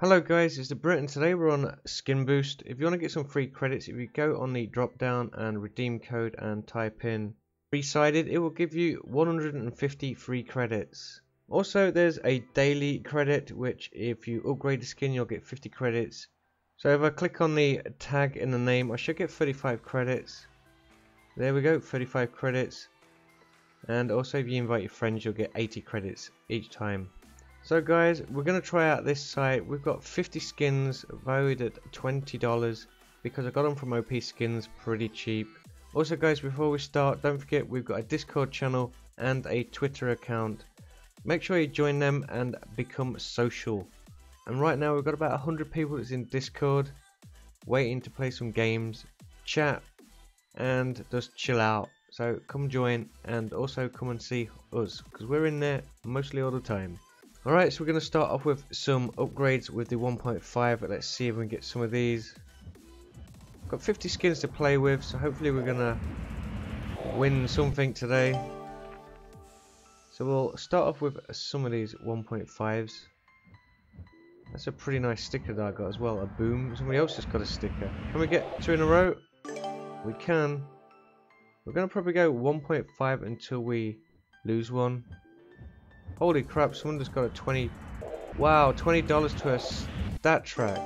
Hello guys, it's the Brit and today we're on Skin Boost. If you want to get some free credits, if you go on the drop down and redeem code and type in free-sided, it will give you 150 free credits. Also there's a daily credit which if you upgrade the skin you'll get 50 credits. So if I click on the tag in the name I should get 35 credits. There we go, 35 credits. And also if you invite your friends you'll get 80 credits each time. So guys, we're going to try out this site. We've got 50 skins valued at $20 because I got them from OP Skins pretty cheap. Also guys, before we start, don't forget we've got a Discord channel and a Twitter account. Make sure you join them and become social. And right now we've got about 100 people that's in Discord waiting to play some games, chat and just chill out. So come join and also come and see us because we're in there mostly all the time. Alright, so we're going to start off with some upgrades with the 1.5. Let's see if we can get some of these. Got 50 skins to play with, so hopefully we're going to win something today. So we'll start off with some of these 1.5s. That's a pretty nice sticker that I got as well, a boom. Somebody else has got a sticker. Can we get 2 in a row? We can. We're going to probably go 1.5 until we lose one. Holy crap, someone just got a 20. Wow, $20 to a stat track.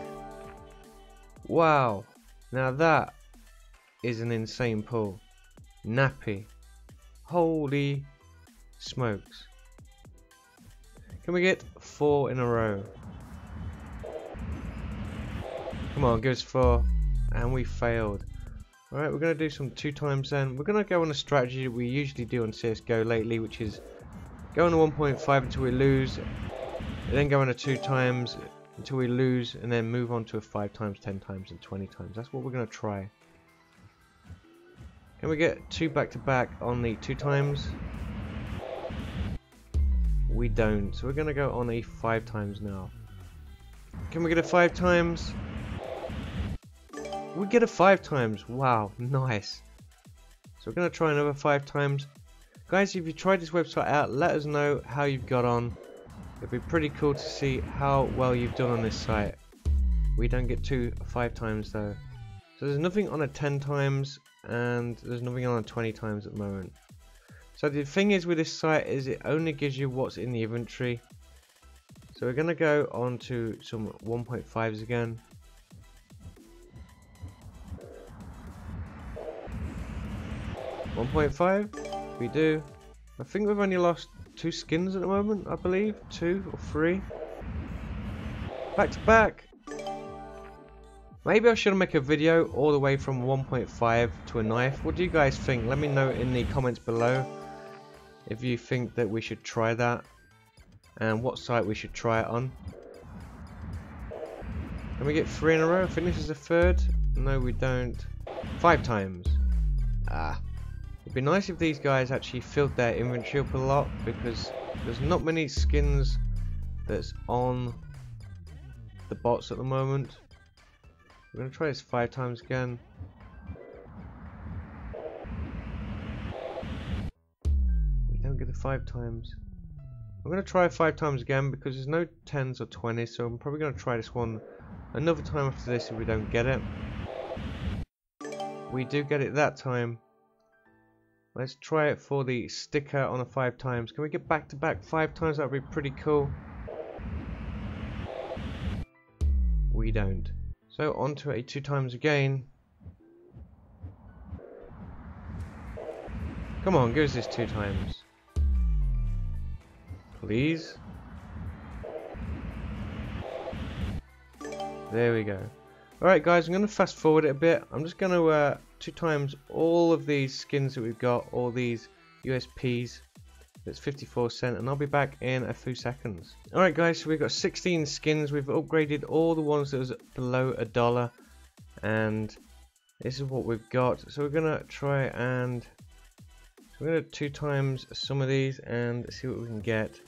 Wow. Now that is an insane pull. Nappy. Holy smokes. Can we get 4 in a row? Come on, give us 4. And we failed. Alright, we're going to do some 2 times then. We're going to go on a strategy that we usually do on CSGO lately, which is go on a 1.5 until we lose, and then go on a 2 times until we lose, and then move on to a 5 times, 10 times, and 20 times. That's what we're going to try. Can we get 2 back to back on the 2 times? We don't. So we're going to go on a 5 times now. Can we get a 5 times? We get a 5 times. Wow, nice. So we're going to try another 5 times. Guys, if you tried this website out, let us know how you've got on. It'd be pretty cool to see how well you've done on this site. We don't get 5 times though. So there's nothing on a 10 times and there's nothing on a 20 times at the moment. So the thing is with this site is it only gives you what's in the inventory. So we're going to go on to some 1.5s again. $1.5. We do. I think we've only lost 2 skins at the moment, I believe. 2 or 3. Back to back. Maybe I should make a video all the way from 1.5 to a knife. What do you guys think? Let me know in the comments below if you think that we should try that and what site we should try it on. Can we get 3 in a row? I think this is the 3rd. No, we don't. 5 times. Ah. It'd be nice if these guys actually filled their inventory up a lot because there's not many skins that's on the bots at the moment. We're going to try this 5 times again. We don't get it 5 times. I'm going to try 5 times again because there's no 10s or 20s, so I'm probably going to try this one another time after this if we don't get it. We do get it that time. Let's try it for the sticker on a 5 times. Can we get back to back 5 times? That would be pretty cool. We don't. So on to a 2 times again. Come on, give us this 2 times. Please. There we go. Alright guys, I'm going to fast forward it a bit. I'm just going to 2 times all of these skins that we've got, all these USPs. That's 54 cents, and I'll be back in a few seconds. Alright guys, so we've got 16 skins. We've upgraded all the ones that was below $1, and this is what we've got. So we're going to try and we're going to 2 times some of these and see what we can get.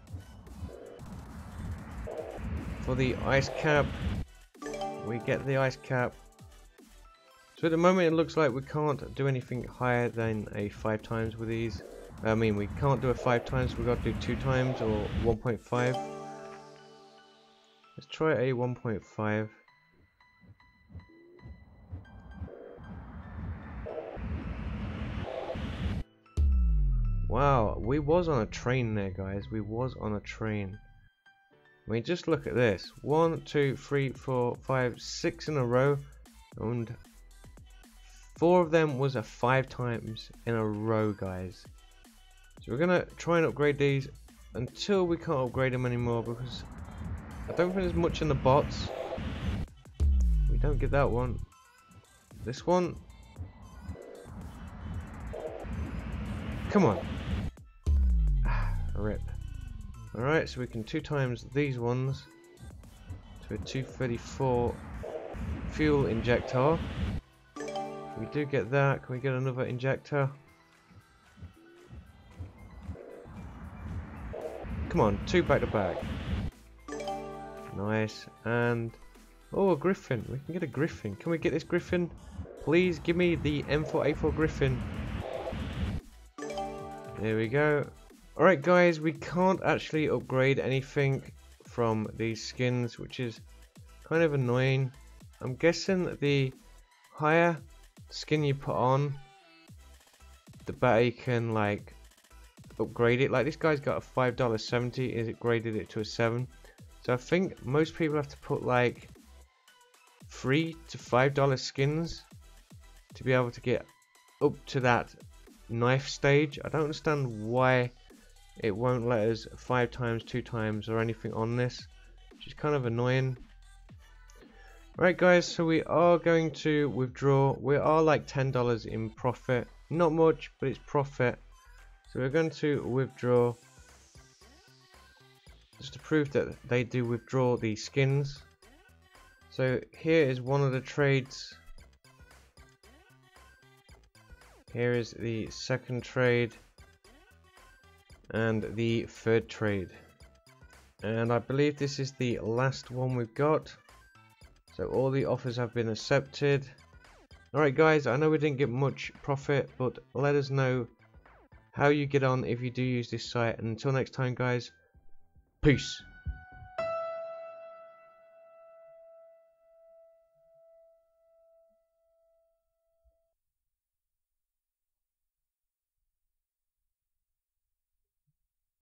For the ice cap, we get the ice cap. So at the moment it looks like we can't do anything higher than a 5 times with these. I mean, we can't do a 5 times, we've got to do 2 times or 1.5. Let's try a 1.5. Wow, we was on a train there, guys. We was on a train. I mean, just look at this. 1, 2, 3, 4, 5, 6 in a row. And 4 of them was a 5 times in a row, guys. So we're going to try and upgrade these until we can't upgrade them anymore, because I don't think there's much in the bots. We don't get that one. This one. Come on. Rip. Alright, so we can 2 times these ones to a 234 fuel injector. We do get that. Can we get another injector? Come on, 2 back to back. Nice. And oh, a Griffin. We can get a Griffin. Can we get this Griffin? Please give me the M4A4 Griffin. There we go. Alright guys, we can't actually upgrade anything from these skins, which is kind of annoying. I'm guessing the higher skin you put on, the better you can like upgrade it. Like this guy's got a $5.70, is it graded it to a 7. So I think most people have to put like $3 to $5 skins to be able to get up to that knife stage. I don't understand why it won't let us 5 times, 2 times or anything on this, which is kind of annoying. Right guys, so we are going to withdraw. We are like $10 in profit, not much, but it's profit. So we're going to withdraw just to prove that they do withdraw the skins. So here is one of the trades. Here is the second trade and the third trade, and I believe this is the last one we've got. So all the offers have been accepted. Alright guys, I know we didn't get much profit, but let us know how you get on if you do use this site, and until next time guys, peace.